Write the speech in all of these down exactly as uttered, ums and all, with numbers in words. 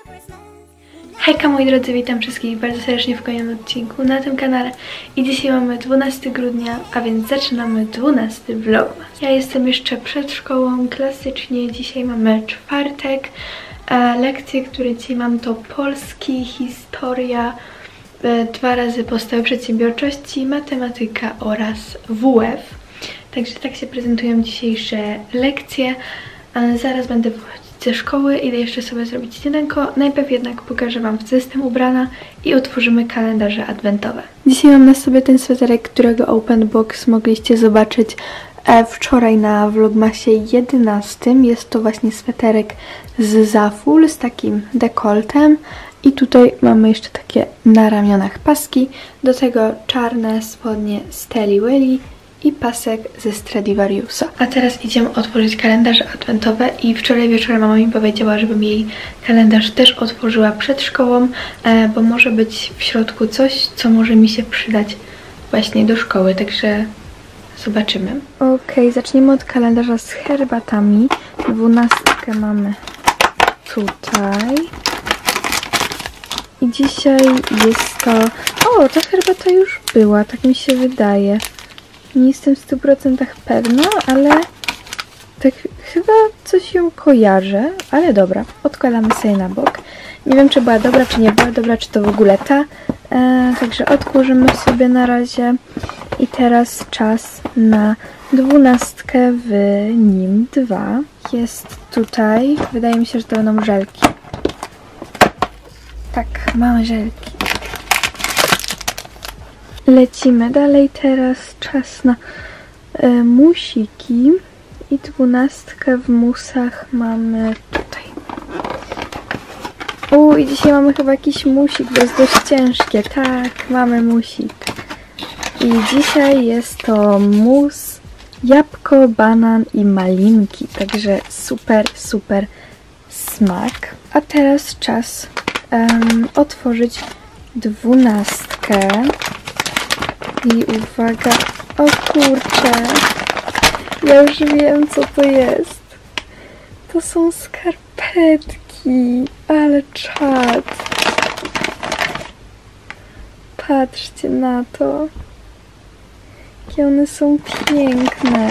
Hejka moi drodzy, witam wszystkich bardzo serdecznie w kolejnym odcinku na tym kanale. I dzisiaj mamy dwunastego grudnia, a więc zaczynamy dwunasty vlogmas. Ja jestem jeszcze przed szkołą, klasycznie dzisiaj mamy czwartek. E, lekcje, które dzisiaj mam, to polski, historia, e, dwa razy podstawy przedsiębiorczości, matematyka oraz W F. Także tak się prezentują dzisiejsze lekcje. E, zaraz będę wychodzić ze szkoły, idę jeszcze sobie zrobić śniadanko. Najpierw jednak pokażę wam, w co jestem ubrana i otworzymy kalendarze adwentowe. Dzisiaj mam na sobie ten sweterek, którego open box mogliście zobaczyć e, wczoraj na vlogmasie jedenastym. Jest to właśnie sweterek z Zaful z takim dekoltem i tutaj mamy jeszcze takie na ramionach paski, do tego czarne spodnie z Telly Welly i pasek ze Stradivariusa. A teraz idziemy otworzyć kalendarze adwentowe i wczoraj wieczorem mama mi powiedziała, żebym jej kalendarz też otworzyła przed szkołą, bo może być w środku coś, co może mi się przydać właśnie do szkoły, także zobaczymy. Ok, zaczniemy od kalendarza z herbatami. Dwunastkę mamy tutaj. I dzisiaj jest to... O, ta herbata już była, tak mi się wydaje. Nie jestem w stu procentach pewna, ale tak chyba coś ją kojarzę, ale dobra, odkładamy sobie na bok. Nie wiem, czy była dobra, czy nie była dobra, czy to w ogóle ta, e, także odkurzymy sobie na razie. I teraz czas na dwunastkę w nim dwa. Jest tutaj, wydaje mi się, że to będą żelki. Tak, mamy żelki. Lecimy dalej, teraz czas na e, musiki i dwunastkę w musach mamy tutaj. U, i dzisiaj mamy chyba jakiś musik, bo jest dość ciężkie. Tak, mamy musik. I dzisiaj jest to mus, jabłko, banan i malinki, także super, super smak. A teraz czas um, otworzyć dwunastkę. I uwaga, o kurczę, ja już wiem, co to jest. To są skarpetki, ale czad. Patrzcie na to, jakie one są piękne.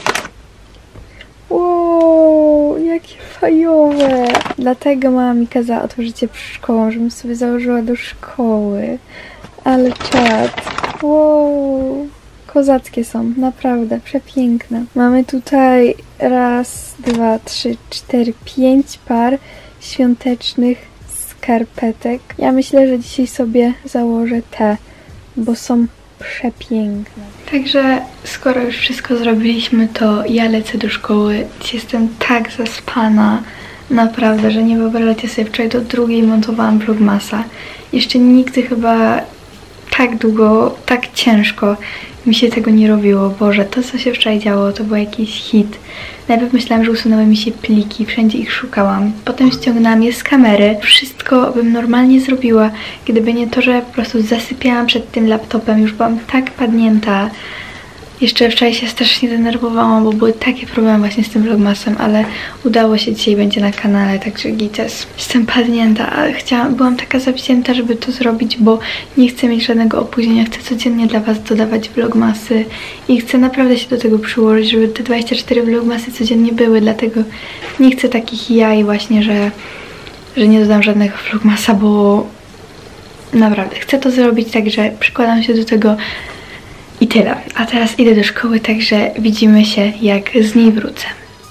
Wow, jakie fajowe. Dlatego mama mi kazała otworzyć je przed szkołą, żebym sobie założyła do szkoły. Ale czad. Wow, kozackie są, naprawdę, przepiękne. Mamy tutaj raz, dwa, trzy, cztery, pięć par świątecznych skarpetek. Ja myślę, że dzisiaj sobie założę te, bo są przepiękne. Także skoro już wszystko zrobiliśmy, to ja lecę do szkoły. Dziś jestem tak zaspana, naprawdę, że nie wyobrażacie sobie, wczoraj do drugiej montowałam vlogmasa. Jeszcze nigdy chyba tak długo, tak ciężko mi się tego nie robiło. Boże, to co się wczoraj działo, to był jakiś hit. Najpierw myślałam, że usunęły mi się pliki, wszędzie ich szukałam. Potem ściągnęłam je z kamery. Wszystko bym normalnie zrobiła, gdyby nie to, że po prostu zasypiałam przed tym laptopem. Już byłam tak padnięta. Jeszcze wczoraj się strasznie denerwowałam, bo były takie problemy właśnie z tym vlogmasem, ale udało się, dzisiaj będzie na kanale, także gites. Jestem padnięta, a chciałam, byłam taka zawzięta, żeby to zrobić, bo nie chcę mieć żadnego opóźnienia, chcę codziennie dla was dodawać vlogmasy i chcę naprawdę się do tego przyłożyć, żeby te dwadzieścia cztery vlogmasy codziennie były, dlatego nie chcę takich jaj właśnie, że, że nie dodam żadnego vlogmasa, bo naprawdę chcę to zrobić, także przykładam się do tego. I tyle. A teraz idę do szkoły, także widzimy się, jak z niej wrócę.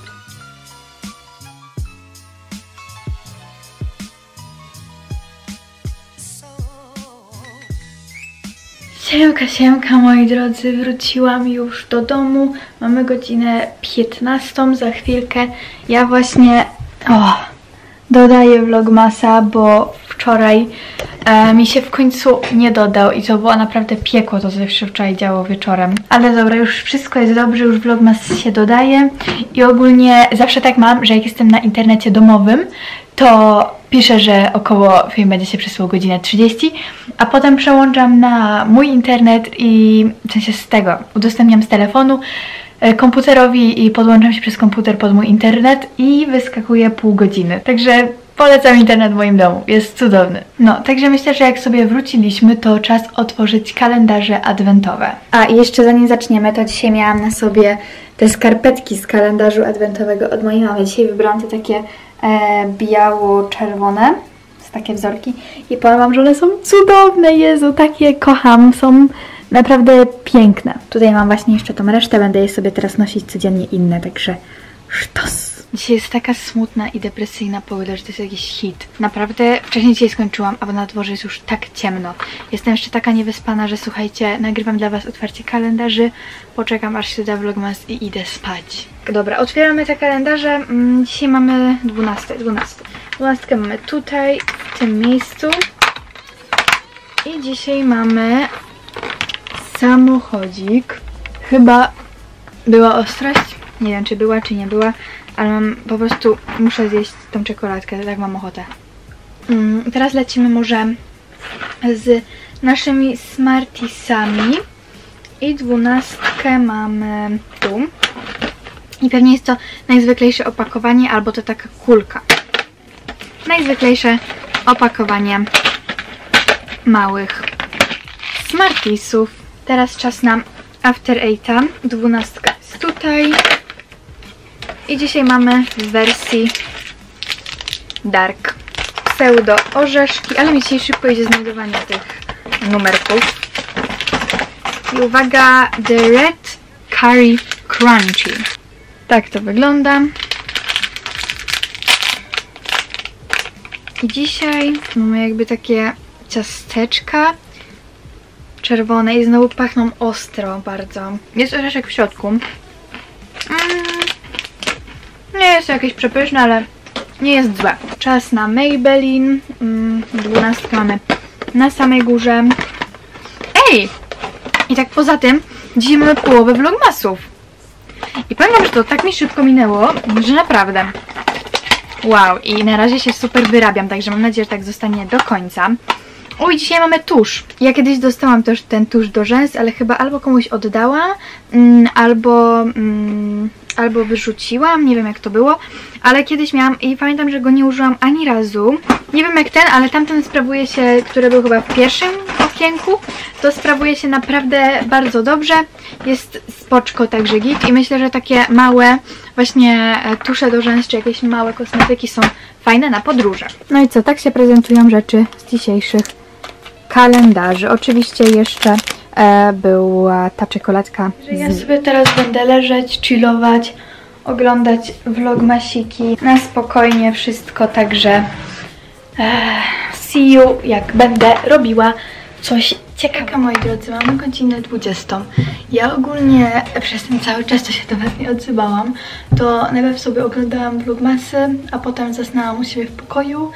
Siemka, siemka moi drodzy, wróciłam już do domu. Mamy godzinę piętnastą, za chwilkę. Ja właśnie o, dodaję vlogmasa, bo wczoraj e, mi się w końcu nie dodał i to było naprawdę piekło, to co się wczoraj działo wieczorem. Ale dobra, już wszystko jest dobrze, już vlogmas się dodaje i ogólnie zawsze tak mam, że jak jestem na internecie domowym, to piszę, że około film będzie się przesyłał godzinę trzydzieści, a potem przełączam na mój internet i w sensie z tego udostępniam z telefonu komputerowi i podłączam się przez komputer pod mój internet i wyskakuje pół godziny. Także Polecam internet w moim domu, jest cudowny. No, także myślę, że jak sobie wróciliśmy, to czas otworzyć kalendarze adwentowe. A i jeszcze zanim zaczniemy, to dzisiaj miałam na sobie te skarpetki z kalendarzu adwentowego od mojej mamy. Dzisiaj wybrałam te takie e, biało-czerwone, takie wzorki i powiem wam, że one są cudowne, Jezu, takie kocham, są naprawdę piękne. Tutaj mam właśnie jeszcze tą resztę, będę je sobie teraz nosić codziennie inne, także sztos. Dzisiaj jest taka smutna i depresyjna pogoda, że to jest jakiś hit. Naprawdę wcześniej dzisiaj skończyłam, a na dworze jest już tak ciemno. Jestem jeszcze taka niewyspana, że słuchajcie, nagrywam dla was otwarcie kalendarzy, poczekam aż się da vlogmas i idę spać. Dobra, otwieramy te kalendarze. Dzisiaj mamy dwunastego. dwunastkę mamy tutaj, w tym miejscu. I dzisiaj mamy samochodzik. Chyba była ostrość. Nie wiem, czy była, czy nie była, ale mam, po prostu muszę zjeść tą czekoladkę, tak mam ochotę. Mm, teraz lecimy może z naszymi Smartiesami. I dwunastkę mamy tu. I pewnie jest to najzwyklejsze opakowanie, albo to taka kulka. Najzwyklejsze opakowanie małych Smartiesów. Teraz czas na After Eighta. Dwunastka jest tutaj. I dzisiaj mamy w wersji Dark pseudo orzeszki, ale mi dzisiaj szybko idzie znajdowanie tych numerków. I uwaga, The Red Curry Crunchy. Tak to wygląda. I dzisiaj mamy jakby takie ciasteczka czerwone i znowu pachną ostro bardzo. Jest orzeszek w środku. Mm. Nie jest to jakieś przepyszne, ale nie jest złe. Czas na Maybelline. dwunastkę mamy na samej górze. Ej! I tak poza tym, dzisiaj mamy połowę vlogmasów. I powiem wam, że to tak mi szybko minęło, że naprawdę. Wow, i na razie się super wyrabiam, także mam nadzieję, że tak zostanie do końca. Oj, dzisiaj mamy tusz. Ja kiedyś dostałam też ten tusz do rzęs, ale chyba albo komuś oddałam, mm, albo... Mm, albo wyrzuciłam, nie wiem jak to było, ale kiedyś miałam i pamiętam, że go nie użyłam ani razu. Nie wiem jak ten, ale tamten sprawuje się, który był chyba w pierwszym okienku, to sprawuje się naprawdę bardzo dobrze. Jest spoczko, także git i myślę, że takie małe właśnie tusze do rzęs, czy jakieś małe kosmetyki są fajne na podróże. No i co, tak się prezentują rzeczy z dzisiejszych kalendarzy. Oczywiście jeszcze e, była ta czekoladka. Z... Ja sobie teraz będę leżeć, chillować, oglądać vlogmasiki na spokojnie wszystko, także e, see you, jak będę robiła coś ciekawego. Moi drodzy, mamy godzinę dwudziestą. Ja ogólnie przez ten cały czas, co się do was nie odzywałam, to najpierw sobie oglądałam vlogmasy, a potem zasnęłam u siebie w pokoju.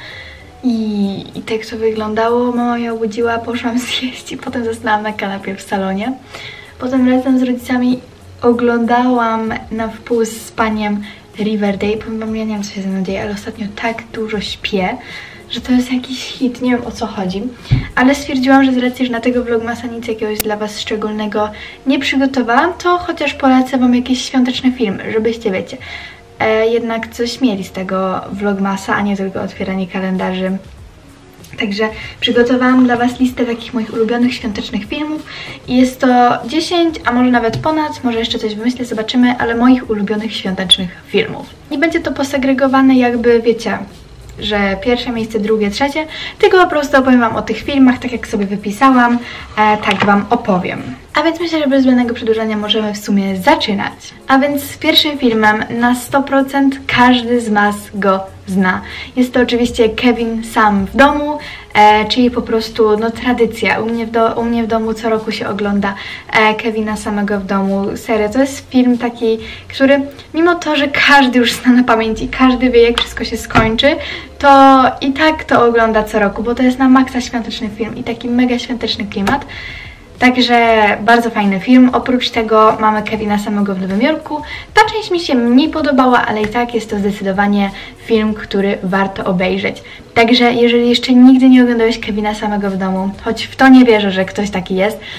I, I tak to wyglądało. Mama mnie obudziła, poszłam zjeść i potem zasnęłam na kanapie w salonie. Potem razem z rodzicami oglądałam na wpół z paniem Riverdale. Powiem wam, ja nie wiem co się ze mną dzieje, ale ostatnio tak dużo śpię, że to jest jakiś hit, nie wiem o co chodzi. Ale stwierdziłam, że z racji, że na tego vlogmasa nic jakiegoś dla was szczególnego nie przygotowałam, to chociaż polecę wam jakieś świąteczne filmy, żebyście, wiecie, e, jednak coś mieli z tego vlogmasa, a nie tylko otwieranie kalendarzy. Także przygotowałam dla was listę takich moich ulubionych świątecznych filmów i jest to dziesięć, a może nawet ponad, może jeszcze coś wymyślę, zobaczymy, ale moich ulubionych świątecznych filmów. I będzie to posegregowane jakby, wiecie, że pierwsze miejsce, drugie, trzecie, tylko po prostu opowiem wam o tych filmach, tak jak sobie wypisałam, e, tak wam opowiem. A więc myślę, że bez zbędnego przedłużania możemy w sumie zaczynać. A więc pierwszym filmem na sto procent każdy z was go zna. Jest to oczywiście Kevin Sam w domu, e, czyli po prostu no tradycja. U mnie, w do, u mnie w domu co roku się ogląda e, Kevina Samego w domu. Serio, to jest film taki, który mimo to, że każdy już zna na pamięć i każdy wie, jak wszystko się skończy, to i tak to ogląda co roku, bo to jest na maksa świąteczny film i taki mega świąteczny klimat. Także bardzo fajny film. Oprócz tego mamy Kevina Samego w Nowym Jorku. Ta część mi się mniej podobała, ale i tak jest to zdecydowanie film, który warto obejrzeć. Także jeżeli jeszcze nigdy nie oglądałeś Kevina Samego w domu, choć w to nie wierzę, że ktoś taki jest,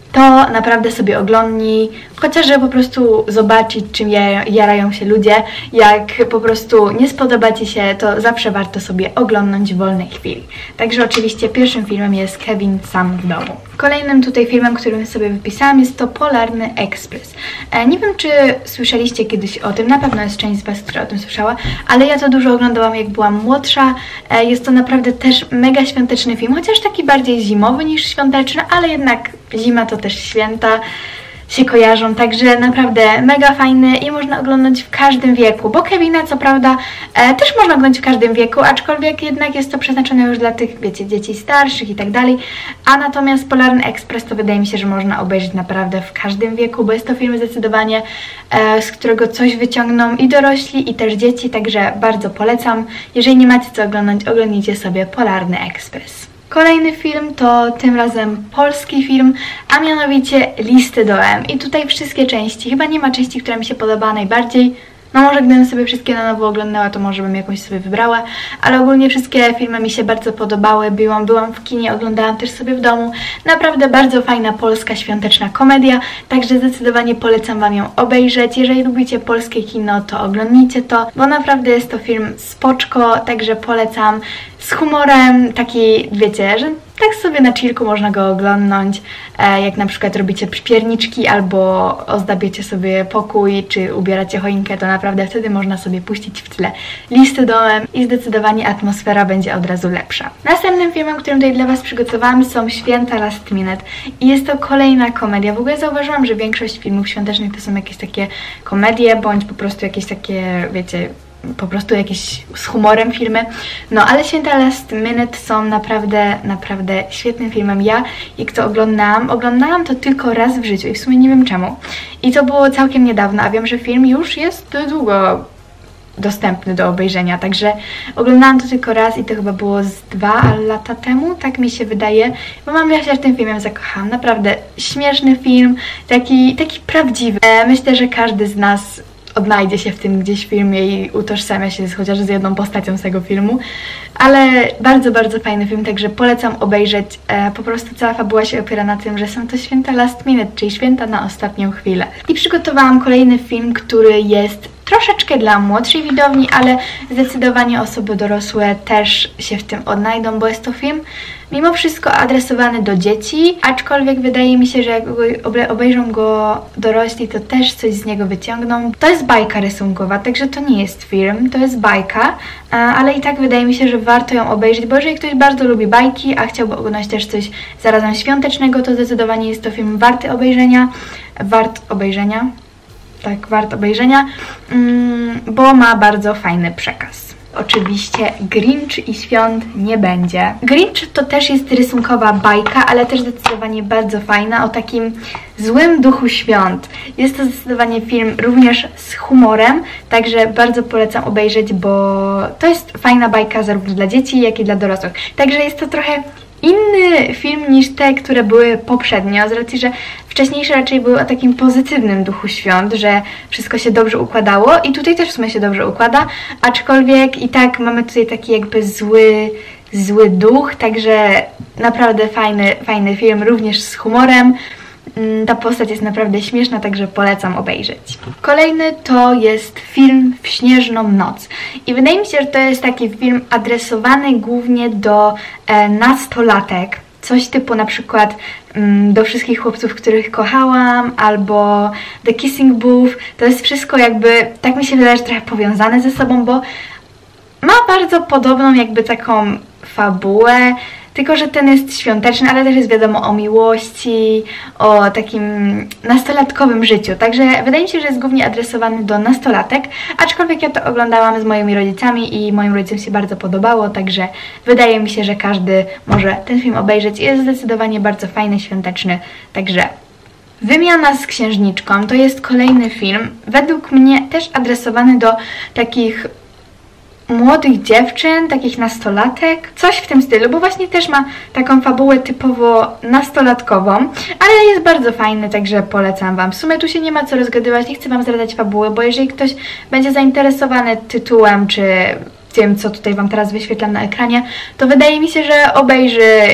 to naprawdę sobie oglądnij, chociażby po prostu zobaczyć, czym jarają się ludzie. Jak po prostu nie spodoba Ci się, to zawsze warto sobie oglądnąć w wolnej chwili. Także oczywiście pierwszym filmem jest Kevin sam w domu. Kolejnym tutaj filmem, którym sobie wypisałam, jest to Polarny Ekspres. E, nie wiem, czy słyszeliście kiedyś o tym, na pewno jest część z Was, która o tym słyszała, ale ja to dużo oglądałam, jak byłam młodsza. E, jest to naprawdę też mega świąteczny film, chociaż taki bardziej zimowy niż świąteczny, ale jednak zima to też święta się kojarzą, także naprawdę mega fajny i można oglądać w każdym wieku, bo Kevina co prawda e, też można oglądać w każdym wieku, aczkolwiek jednak jest to przeznaczone już dla tych, wiecie, dzieci starszych i tak dalej, a natomiast Polarny Ekspres to wydaje mi się, że można obejrzeć naprawdę w każdym wieku, bo jest to film zdecydowanie, e, z którego coś wyciągną i dorośli, i też dzieci, także bardzo polecam. Jeżeli nie macie co oglądać, oglądnijcie sobie Polarny Ekspres. Kolejny film to tym razem polski film, a mianowicie Listy do M. I tutaj wszystkie części, chyba nie ma części, która mi się podoba najbardziej. No może gdybym sobie wszystkie na nowo oglądała, to może bym jakąś sobie wybrała, ale ogólnie wszystkie filmy mi się bardzo podobały. Byłam, byłam w kinie, oglądałam też sobie w domu. Naprawdę bardzo fajna polska świąteczna komedia, także zdecydowanie polecam Wam ją obejrzeć. Jeżeli lubicie polskie kino, to oglądnijcie to, bo naprawdę jest to film spoczko, także polecam. Z humorem, taki, wiecie, że tak sobie na chillku można go oglądnąć, e, jak na przykład robicie pierniczki albo ozdabiacie sobie pokój, czy ubieracie choinkę, to naprawdę wtedy można sobie puścić w tle Listy domem i zdecydowanie atmosfera będzie od razu lepsza. Następnym filmem, którym tutaj dla Was przygotowałam, są Święta Last Minute i jest to kolejna komedia. W ogóle zauważyłam, że większość filmów świątecznych to są jakieś takie komedie, bądź po prostu jakieś takie, wiecie, po prostu jakieś z humorem filmy. No ale Święta Last Minute są naprawdę, naprawdę świetnym filmem. Ja, jak to oglądałam, oglądałam to tylko raz w życiu i w sumie nie wiem czemu. I to było całkiem niedawno, a wiem, że film już jest długo dostępny do obejrzenia, także oglądałam to tylko raz i to chyba było z dwa lata temu, tak mi się wydaje, bo mam ja się w tym filmie zakochałam. Naprawdę śmieszny film, taki, taki prawdziwy. Myślę, że każdy z nas odnajdzie się w tym gdzieś filmie i utożsamia się z, chociaż z jedną postacią z tego filmu, ale bardzo, bardzo fajny film, także polecam obejrzeć. E, po prostu cała fabuła się opiera na tym, że są to święta last minute, czyli święta na ostatnią chwilę. I przygotowałam kolejny film, który jest troszeczkę dla młodszej widowni, ale zdecydowanie osoby dorosłe też się w tym odnajdą, bo jest to film mimo wszystko adresowany do dzieci, aczkolwiek wydaje mi się, że jak obejrzą go dorośli, to też coś z niego wyciągną. To jest bajka rysunkowa, także to nie jest film, to jest bajka, ale i tak wydaje mi się, że warto ją obejrzeć, bo jeżeli ktoś bardzo lubi bajki, a chciałby oglądać też coś zarazem świątecznego, to zdecydowanie jest to film warty obejrzenia, wart obejrzenia, tak, wart obejrzenia, bo ma bardzo fajny przekaz. Oczywiście Grinch i świąt nie będzie. Grinch to też jest rysunkowa bajka, ale też zdecydowanie bardzo fajna, o takim złym duchu świąt. Jest to zdecydowanie film również z humorem, także bardzo polecam obejrzeć, bo to jest fajna bajka zarówno dla dzieci, jak i dla dorosłych. Także jest to trochę inny film niż te, które były poprzednio, z racji, że wcześniejsze raczej były o takim pozytywnym duchu świąt, że wszystko się dobrze układało i tutaj też w sumie się dobrze układa, aczkolwiek i tak mamy tutaj taki jakby zły, zły duch, także naprawdę fajny, fajny film, również z humorem. Ta postać jest naprawdę śmieszna, także polecam obejrzeć. Kolejny to jest film W śnieżną noc. I wydaje mi się, że to jest taki film adresowany głównie do e, nastolatek. Coś typu na przykład mm, do wszystkich chłopców, których kochałam, albo The Kissing Booth. To jest wszystko jakby, tak mi się wydaje, że trochę powiązane ze sobą, bo ma bardzo podobną jakby taką fabułę, tylko że ten jest świąteczny, ale też jest wiadomo o miłości, o takim nastolatkowym życiu. Także wydaje mi się, że jest głównie adresowany do nastolatek, aczkolwiek ja to oglądałam z moimi rodzicami i moim rodzicom się bardzo podobało, także wydaje mi się, że każdy może ten film obejrzeć. Jest zdecydowanie bardzo fajny, świąteczny, także Wymiana z księżniczką to jest kolejny film, według mnie też adresowany do takich młodych dziewczyn, takich nastolatek, coś w tym stylu, bo właśnie też ma taką fabułę typowo nastolatkową, ale jest bardzo fajny, także polecam Wam. W sumie tu się nie ma co rozgadywać, nie chcę Wam zdradzać fabuły, bo jeżeli ktoś będzie zainteresowany tytułem, czy tym, co tutaj Wam teraz wyświetlam na ekranie, to wydaje mi się, że obejrzy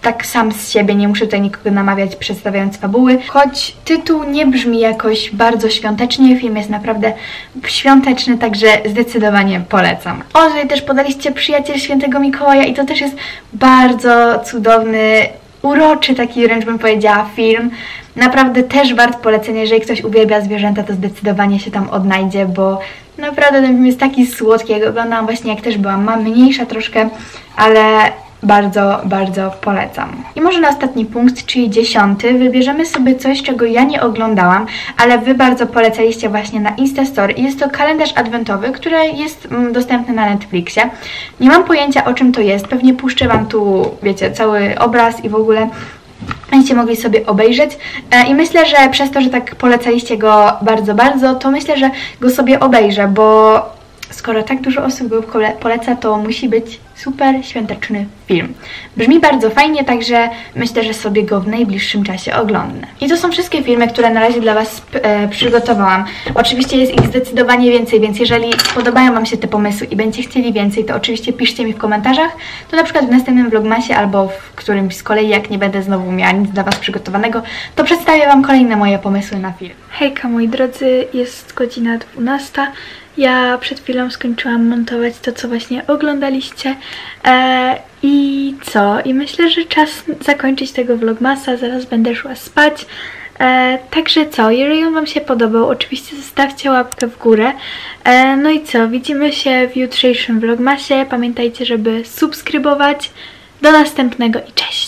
tak sam z siebie, nie muszę tutaj nikogo namawiać przedstawiając fabuły. Choć tytuł nie brzmi jakoś bardzo świątecznie, film jest naprawdę świąteczny, także zdecydowanie polecam. O, tutaj też podaliście Przyjaciel Świętego Mikołaja i to też jest bardzo cudowny, uroczy taki wręcz bym powiedziała film. Naprawdę też wart polecenia, jeżeli ktoś uwielbia zwierzęta, to zdecydowanie się tam odnajdzie, bo naprawdę ten film jest taki słodki, jak oglądałam właśnie jak też byłam ma mniejsza troszkę, ale bardzo, bardzo polecam. I może na ostatni punkt, czyli dziesiąty, wybierzemy sobie coś, czego ja nie oglądałam, ale Wy bardzo polecaliście właśnie na Instastory. Jest to kalendarz adwentowy, który jest mm, dostępny na Netflixie. Nie mam pojęcia, o czym to jest. Pewnie puszczę Wam tu, wiecie, cały obraz i w ogóle będziecie mogli sobie obejrzeć e, i myślę, że przez to, że tak polecaliście go bardzo, bardzo, to myślę, że go sobie obejrzę, bo skoro tak dużo osób go poleca, to musi być super świąteczny film. Brzmi bardzo fajnie, także myślę, że sobie go w najbliższym czasie oglądnę. I to są wszystkie filmy, które na razie dla Was e, przygotowałam. Oczywiście jest ich zdecydowanie więcej, więc jeżeli podobają Wam się te pomysły i będziecie chcieli więcej, to oczywiście piszcie mi w komentarzach, to na przykład w następnym vlogmasie albo w którymś z kolei, jak nie będę znowu miała nic dla Was przygotowanego, to przedstawię Wam kolejne moje pomysły na film. Hejka moi drodzy, jest godzina dwunasta. Ja przed chwilą skończyłam montować to, co właśnie oglądaliście. E, I co? I myślę, że czas zakończyć tego vlogmasa, zaraz będę szła spać. E, także co? Jeżeli on Wam się podobał, oczywiście zostawcie łapkę w górę. E, no i co? Widzimy się w jutrzejszym vlogmasie. Pamiętajcie, żeby subskrybować. Do następnego i cześć!